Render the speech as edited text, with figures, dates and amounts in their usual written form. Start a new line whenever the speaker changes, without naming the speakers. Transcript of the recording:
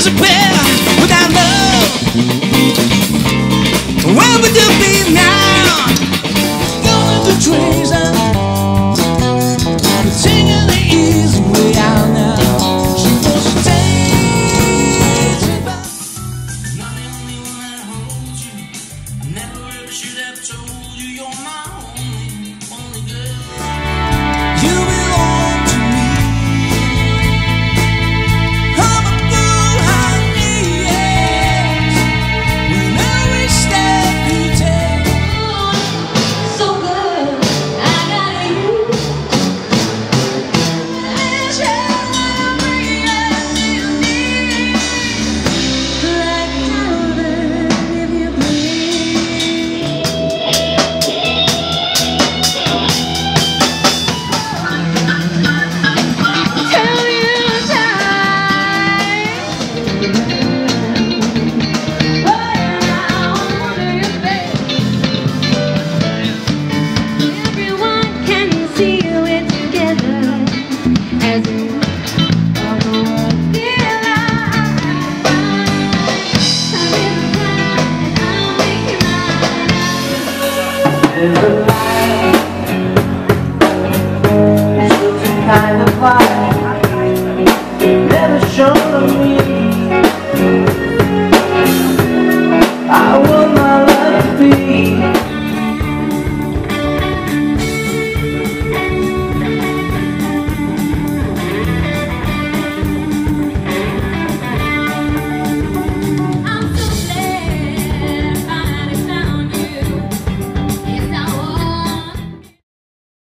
disappear without love. Where would you be now? Going to treasure, taking the easy way out now. She wants to take you back. Not the only one that holds you. I never ever should have told you you're my only girl. You belong to me. I'm a fool, honey, yes. When every step you take,
So good, I got you. And every you need, like heaven if you please. Tell you time, but around your face. Everyone can see it together as if all the world feel like I'll make you mine.